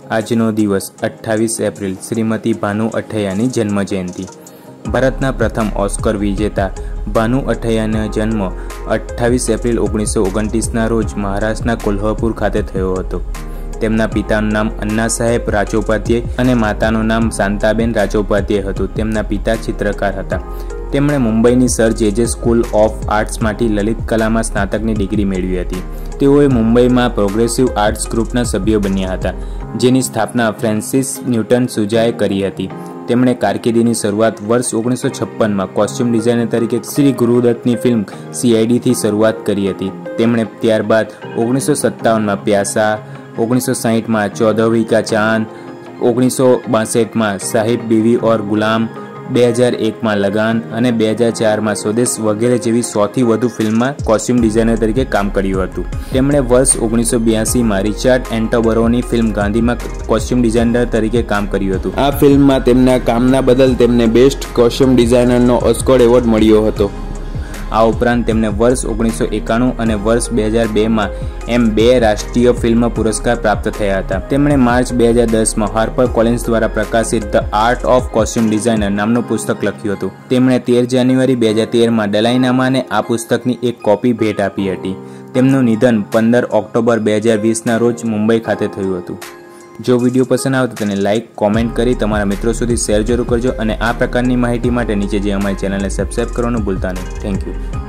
આજનો દિવસ 28 એપ્રિલ શ્રીમતી ભાનુ અઠૈયાની જન્મજયંતિ। ભારતના પ્રથમ ઓસ્કર વિજેતા ભાનુ અઠૈયાનો જન્મ 28 એપ્રિલ 1929ના રોજ મહારાષ્ટ્રના કોલ્હાપુર ખાતે થયો હતો। તેમના પિતાનું નામ અન્ના સાહેબ રાજોપાધ્યાય અને માતાનું નામ શાંતાબેન રાજોપાધ્યાય હતું। તેમના પિતા ચિત્રકાર હતા। તેમણે મુંબઈની સર જે સ્કૂલ ઓફ આર્ટ્સમાંથી લલિત કલામાં સ્નાતકની ડિગ્રી મેળવી હતી। તેઓએ મુંબઈમાં પ્રોગ્રેસિવ આર્ટ્સ ગ્રુપના સભ્યો બન્યા હતા, જેની સ્થાપના ફ્રાન્સિસ ન્યૂટન સુજાએ કરી હતી। તેમણે કારકિર્દીની શરૂઆત વર્ષ 1956માં કોસ્ચ્યુમ ડિઝાઇનર તરીકે શ્રી ગુરુદત્તની ફિલ્મ CIDથી શરૂઆત કરી હતી। તેમણે ત્યારબાદ 1957માં પ્યાસા, 1960માં ચૌદહવીં કા ચાંદ, 1962માં સાહિબ બીવી ઓર ગુલામ, 2001માં લગાન અને 2004માં સ્વદેશ વગેરે જેવી 100થી વધુ ફિલ્મમાં કોસ્ચ્યુમ ડિઝાઇનર તરીકે કામ કર્યું હતું। તેમણે વર્ષ 1982માં રિચાર્ડ એન્ટનબરોની ફિલ્મ ગાંધીમાં કોસ્ચ્યુમ ડિઝાઇનર તરીકે કામ કર્યું હતું। આ ફિલ્મમાં તેમના કામના બદલ તેમને બેસ્ટ કોસ્ચ્યુમ ડિઝાઇનરનો ઓસ્કર એવોર્ડ મળ્યો હતો। આ ઉપરાંત તેમને વર્ષ 1991 અને વર્ષ 2002માં એમ 2 રાષ્ટ્રીય ફિલ્મ પુરસ્કાર પ્રાપ્ત થયા હતા। તેમણે માર્ચ 2010માં હાર્પર કોલિન્સ દ્વારા પ્રકાશિત the art of costume designer નામનું પુસ્તક લખ્યું હતું। તેમણે 13 જાન્યુઆરી 2013માં દલાઈનામાને આ પુસ્તકની એક કોપી ભેટ આપી હતી। તેમનું નિધન 15 ઓક્ટોબર 2020ના રોજ મુંબઈ ખાતે થયું હતું। જો વિડીયો પસંદ આવે તો તેને લાઇક, કોમેન્ટ કરી તમારા મિત્રો સુધી શેર જરૂર કરજો અને આ પ્રકારની માહિતી માટે નીચે જે અમારી ચેનલને સબસ્ક્રાઇબ કરવાનું ભૂલતા નહીં। Thank you.